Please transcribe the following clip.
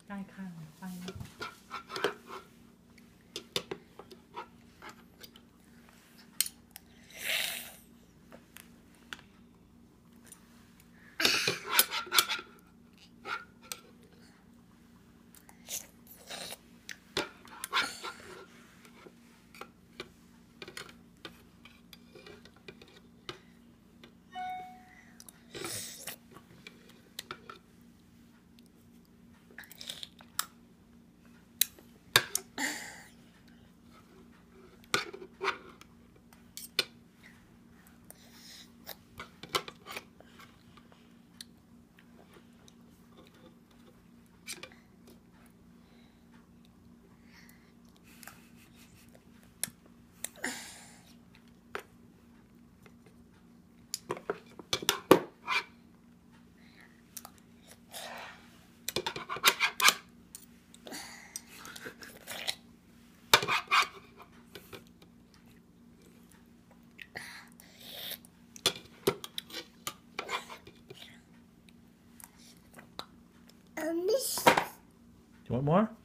ใกล้ข้างไป Miss. Do you want more?